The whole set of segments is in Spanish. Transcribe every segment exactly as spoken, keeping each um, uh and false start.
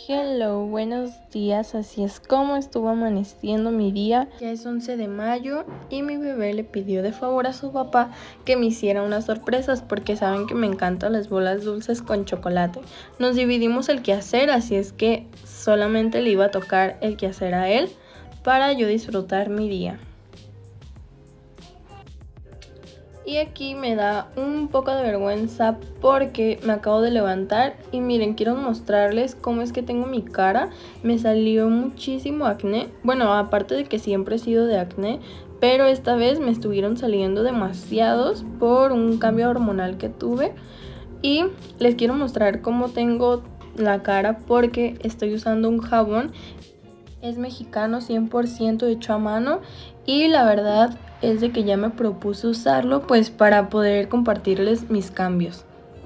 Hello, buenos días, así es como estuvo amaneciendo mi día. Ya es once de mayo y mi bebé le pidió de favor a su papá que me hiciera unas sorpresas porque saben que me encantan las bolas dulces con chocolate. Nos dividimos el quehacer, así es que solamente le iba a tocar el quehacer a él para yo disfrutar mi día. Y aquí me da un poco de vergüenza porque me acabo de levantar y miren, quiero mostrarles cómo es que tengo mi cara. Me salió muchísimo acné, bueno, aparte de que siempre he sido de acné, pero esta vez me estuvieron saliendo demasiados por un cambio hormonal que tuve. Y les quiero mostrar cómo tengo la cara porque estoy usando un jabón. Es mexicano, cien por ciento hecho a mano, y la verdad es de que ya me propuse usarlo pues para poder compartirles mis cambios.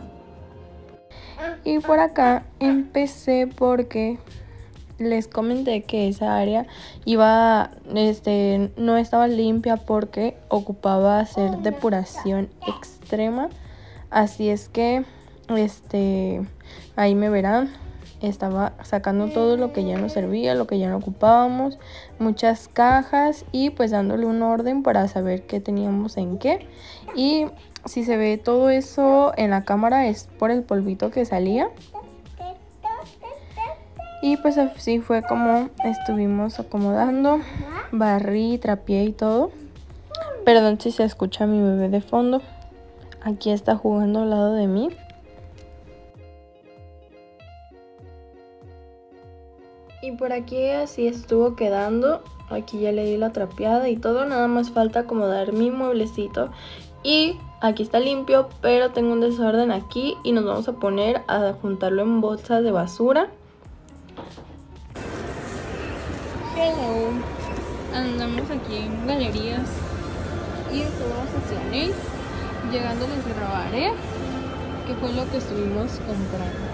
Y por acá empecé porque les comenté que esa área iba, este, no estaba limpia porque ocupaba hacer depuración extrema. Así es que este, ahí me verán. Estaba sacando todo lo que ya no servía, lo que ya no ocupábamos, muchas cajas y pues dándole un orden para saber qué teníamos en qué. Y si se ve todo eso en la cámara es por el polvito que salía. Y pues así fue como estuvimos acomodando, barrí, trapié y todo. Perdón si se escucha a mi bebé de fondo. Aquí está jugando al lado de mí. Y por aquí así estuvo quedando. Aquí ya le di la trapeada y todo. Nada más falta acomodar mi mueblecito. Y aquí está limpio, pero tengo un desorden aquí. Y nos vamos a poner a juntarlo en bolsas de basura. Hello. Andamos aquí en galerías. Y fuimos hacia Ney. Llegando les grabaré qué fue lo que estuvimos comprando.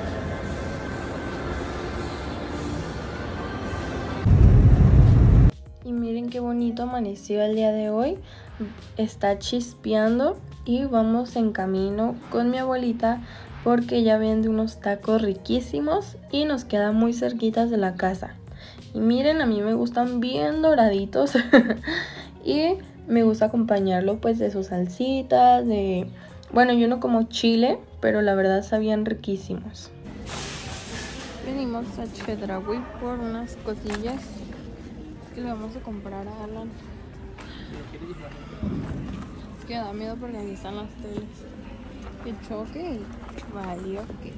Y miren qué bonito amaneció el día de hoy. Está chispeando y vamos en camino con mi abuelita porque ella vende unos tacos riquísimos y nos queda muy cerquitas de la casa. Y miren, a mí me gustan bien doraditos y me gusta acompañarlo pues de sus salsitas, de... Bueno, yo no como chile, pero la verdad sabían riquísimos. Venimos a Chedraui por unas cosillas que le vamos a comprar a Alan. Es que da miedo porque aquí están las teles. Que choque y valió que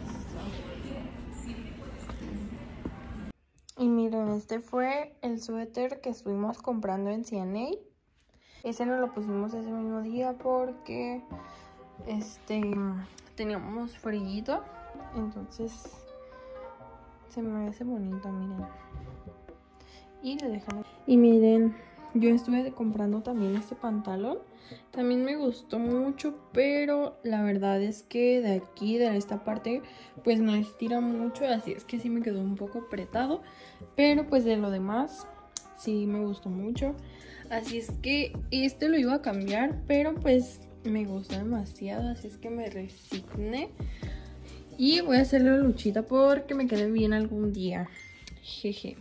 Y miren, este fue el suéter que estuvimos comprando en C N A. Ese nos lo pusimos ese mismo día porque este teníamos frío. Entonces se me hace bonito, miren. Y le dejan. Y miren, yo estuve comprando también este pantalón. También me gustó mucho, pero la verdad es que de aquí, de esta parte, pues no estira mucho. Así es que sí me quedó un poco apretado. Pero pues de lo demás, sí me gustó mucho. Así es que este lo iba a cambiar, pero pues me gustó demasiado. Así es que me resigné. Y voy a hacerle la luchita porque me quede bien algún día. Jeje.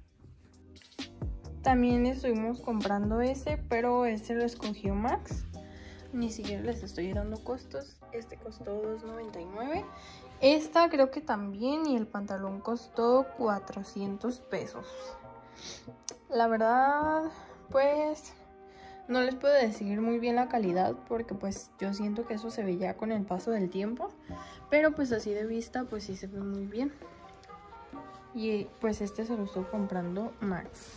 También estuvimos comprando ese, pero ese lo escogió Max. Ni siquiera les estoy dando costos. Este costó dos noventa y nueve. Esta creo que también, y el pantalón costó cuatrocientos pesos. La verdad, pues no les puedo decir muy bien la calidad porque pues yo siento que eso se ve ya con el paso del tiempo. Pero pues así de vista pues sí se ve muy bien. Y pues este se lo estoy comprando Max.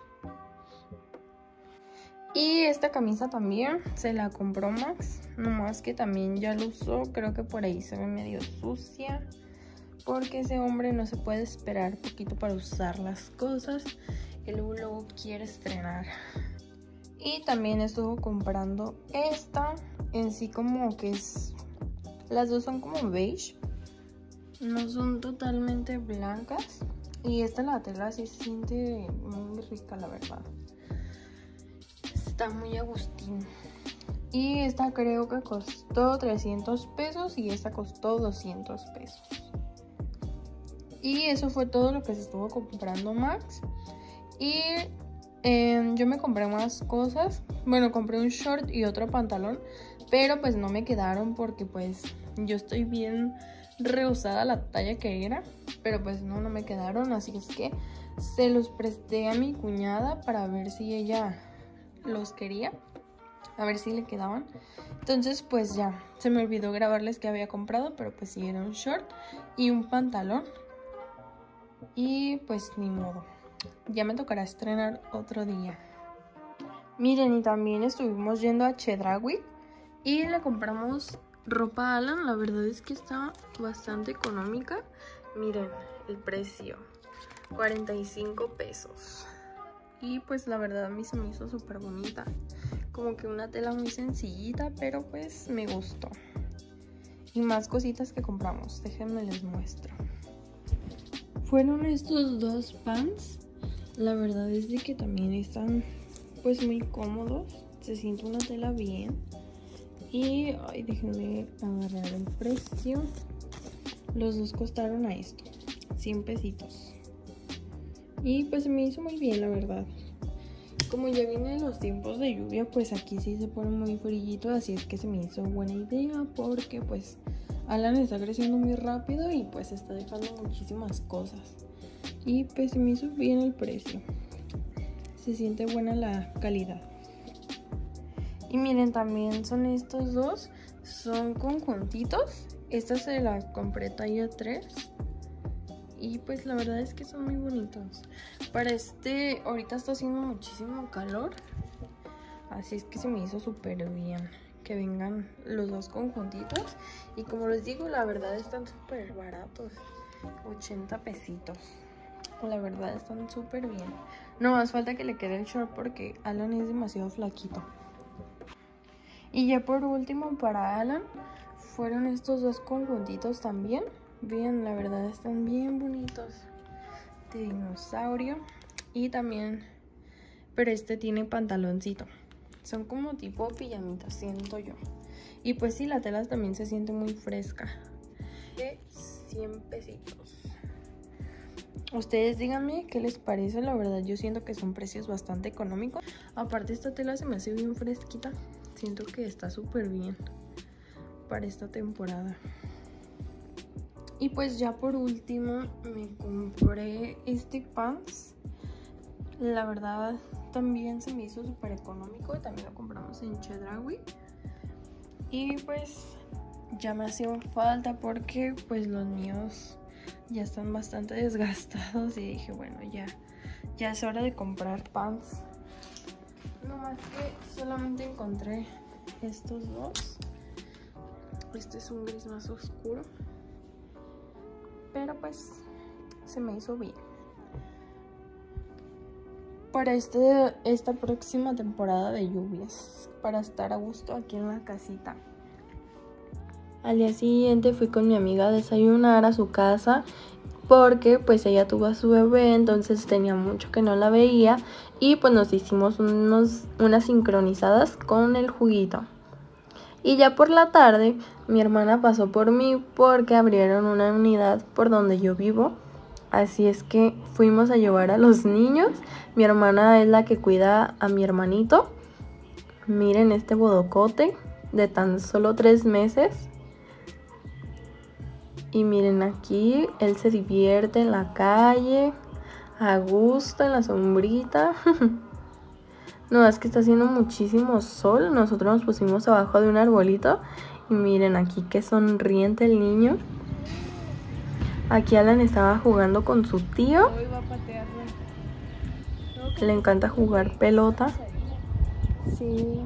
Y esta camisa también se la compró Max, nomás que también ya lo usó, creo que por ahí se ve medio sucia, porque ese hombre no se puede esperar poquito para usar las cosas, y luego, luego quiere estrenar. Y también estuvo comprando esta, en sí como que es, las dos son como beige, no son totalmente blancas, y esta la tela sí se siente muy rica, la verdad. Está muy agustín. Y esta creo que costó trescientos pesos y esta costó doscientos pesos. Y eso fue todo lo que se estuvo comprando Max. Y eh, yo me compré más cosas. Bueno, compré un short y otro pantalón, pero pues no me quedaron porque pues yo estoy bien rehusada la talla que era. Pero pues no, no me quedaron, así es que se los presté a mi cuñada para ver si ella los quería, a ver si le quedaban. Entonces pues ya, se me olvidó grabarles que había comprado, pero pues sí, era un short y un pantalón. Y pues ni modo, ya me tocará estrenar otro día. Miren, y también estuvimos yendo a Chedraui y le compramos ropa a Alan. La verdad es que está bastante económica. Miren el precio, cuarenta y cinco pesos. Y pues la verdad a mí se me hizo súper bonita. Como que una tela muy sencillita, pero pues me gustó. Y más cositas que compramos, déjenme les muestro. Fueron estos dos pants. La verdad es de que también están pues muy cómodos. Se siente una tela bien. Y ay, déjenme agarrar el precio. Los dos costaron a esto, cien pesitos. Y pues se me hizo muy bien, la verdad. Como ya vienen los tiempos de lluvia, pues aquí sí se pone muy frillito. Así es que se me hizo buena idea, porque pues Alan está creciendo muy rápido y pues está dejando muchísimas cosas. Y pues se me hizo bien el precio. Se siente buena la calidad. Y miren, también son estos dos. Son conjuntitos. Esta se la compré talla tres. Y pues la verdad es que son muy bonitos. Para este, ahorita está haciendo muchísimo calor. Así es que se me hizo súper bien que vengan los dos conjuntitos. Y como les digo, la verdad están súper baratos. ochenta pesitos. La verdad están súper bien. No más falta que le quede el short porque Alan es demasiado flaquito. Y ya por último para Alan fueron estos dos conjuntitos también. Bien, la verdad están bien bonitos. De dinosaurio. Y también, pero este tiene pantaloncito. Son como tipo pijamitas, siento yo. Y pues sí, la tela también se siente muy fresca. De cien pesitos. Ustedes díganme qué les parece. La verdad yo siento que son precios bastante económicos. Aparte esta tela se me hace bien fresquita. Siento que está súper bien para esta temporada. Y pues ya por último me compré este pants. La verdad también se me hizo súper económico. Y también lo compramos en Chedraui. Y pues ya me hacían falta porque pues los míos ya están bastante desgastados. Y dije, bueno, ya, ya es hora de comprar pants. No más que solamente encontré estos dos. Este es un gris más oscuro, pero pues se me hizo bien para este, esta próxima temporada de lluvias, para estar a gusto aquí en la casita. Al día siguiente fui con mi amiga a desayunar a su casa porque pues ella tuvo a su bebé, entonces tenía mucho que no la veía. Y pues nos hicimos unos, unas sincronizadas con el juguito. Y ya por la tarde mi hermana pasó por mí porque abrieron una unidad por donde yo vivo. Así es que fuimos a llevar a los niños. Mi hermana es la que cuida a mi hermanito. Miren este bodocote de tan solo tres meses. Y miren aquí, él se divierte en la calle, a gusto, en la sombrita. No, es que está haciendo muchísimo sol. Nosotros nos pusimos abajo de un arbolito. Y miren aquí qué sonriente el niño. Aquí Alan estaba jugando con su tío. Le encanta jugar pelota. Sí.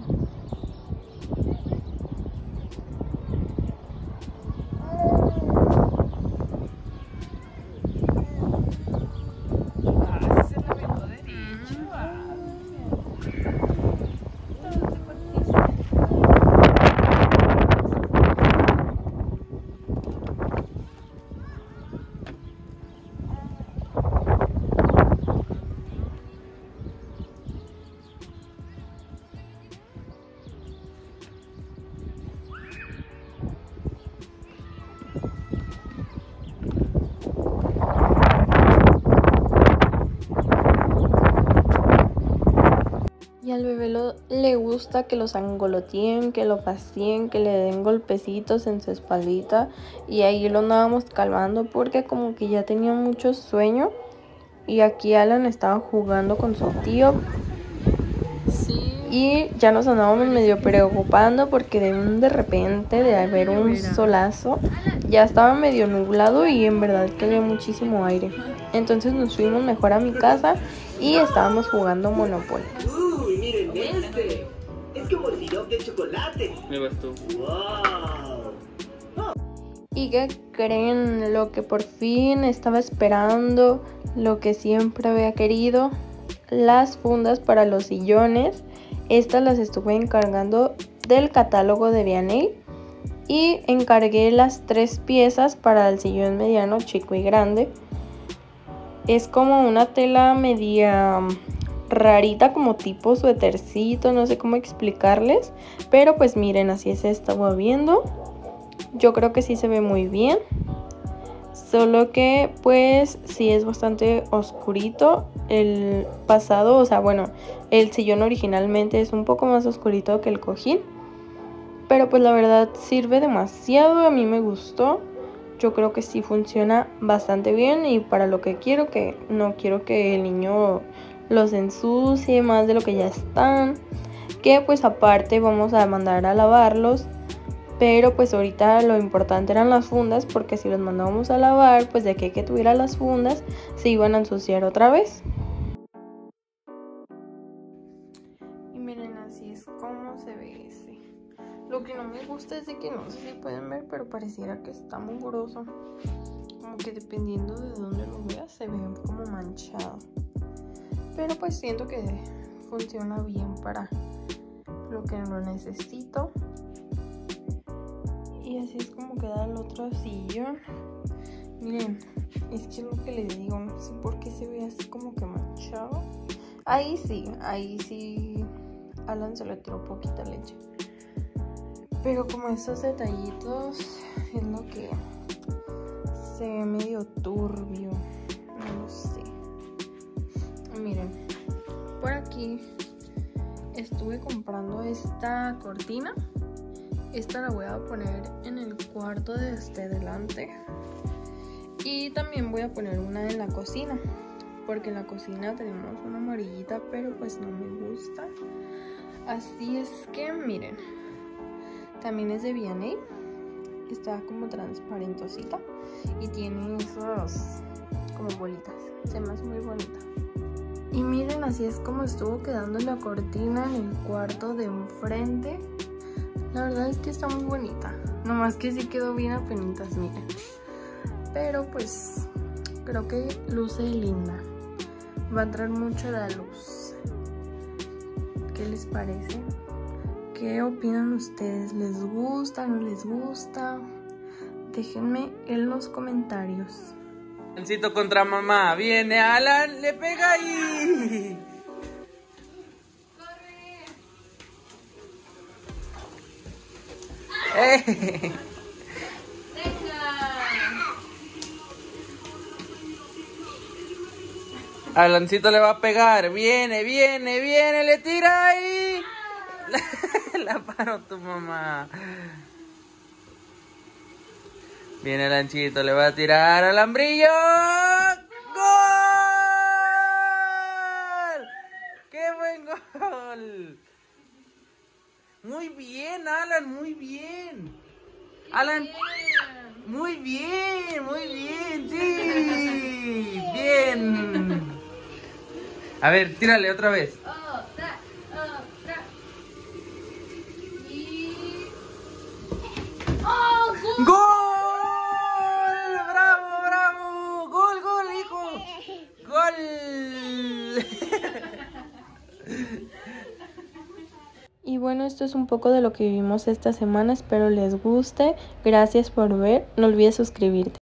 Y al bebé lo, le gusta que lo sangoloteen, que lo paseen, que le den golpecitos en su espaldita. Y ahí lo andábamos calmando porque como que ya tenía mucho sueño. Y aquí Alan estaba jugando con su tío. Sí. Y ya nos andábamos medio preocupando porque de un de repente, de haber un solazo, ya estaba medio nublado y en verdad que había muchísimo aire. Entonces nos fuimos mejor a mi casa y estábamos jugando Monopoly. Uy, miren este. Es como el sirope de chocolate. Me vas tú. Wow. ¿Y qué creen? Lo que por fin estaba esperando, lo que siempre había querido, las fundas para los sillones. Estas las estuve encargando del catálogo de Vianney y encargué las tres piezas para el sillón mediano, chico y grande. Es como una tela media rarita, como tipo suétercito, no sé cómo explicarles, pero pues miren, así se estaba viendo. Yo creo que sí se ve muy bien, solo que pues sí es bastante oscurito el pasado, o sea, bueno, el sillón originalmente es un poco más oscurito que el cojín, pero pues la verdad sirve demasiado, a mí me gustó. Yo creo que sí funciona bastante bien y para lo que quiero, que no quiero que el niño los ensucie más de lo que ya están, que pues aparte vamos a mandar a lavarlos, pero pues ahorita lo importante eran las fundas, porque si los mandábamos a lavar, pues de que que tuviera las fundas se iban a ensuciar otra vez. Y miren, así es como se ve ese. Lo que no me gusta es de que no sé si pueden ver, pero pareciera que está mugroso. Como que dependiendo de dónde lo veas se ve como manchado. Pero pues siento que funciona bien para lo que lo necesito. Y así es como queda el otro sillón. Miren, es que lo que les digo, no sé por qué se ve así como que manchado. Ahí sí, ahí sí Alan se le tiró poquita leche. Pero como estos detallitos es lo que se ve medio turbio, no lo sé. Miren, por aquí estuve comprando esta cortina. Esta la voy a poner en el cuarto de este delante. Y también voy a poner una en la cocina, porque en la cocina tenemos una amarillita, pero pues no me gusta. Así es que miren, también es de Vianney. Está como transparentosita y tiene esos como bolitas. Se me hace muy bonita. Y miren, así es como estuvo quedando la cortina en el cuarto de enfrente. La verdad es que está muy bonita. Nomás que sí quedó bien apenitas, miren. Pero pues creo que luce linda. Va a entrar mucho la luz. ¿Qué les parece? ¿Qué opinan ustedes? ¿Les gusta? ¿No les gusta? Déjenme en los comentarios. Alancito contra mamá. Viene Alan, le pega ahí. ¡Eh! Alancito le va a pegar. Viene, viene, viene. Le tira ahí. La, la paró tu mamá. Viene Alancito, le va a tirar al alambrillo. ¡Gol! ¡Qué buen gol! Muy bien, Alan, muy bien. Alan, muy bien, muy bien, sí. Bien. A ver, tírale otra vez. Otra, otra. Y... ¡oh, gol! ¡Gol! ¡Bravo, bravo! ¡Gol, gol, hijo! ¡Gol! Y bueno, esto es un poco de lo que vivimos esta semana. Espero les guste. Gracias por ver. No olvides suscribirte.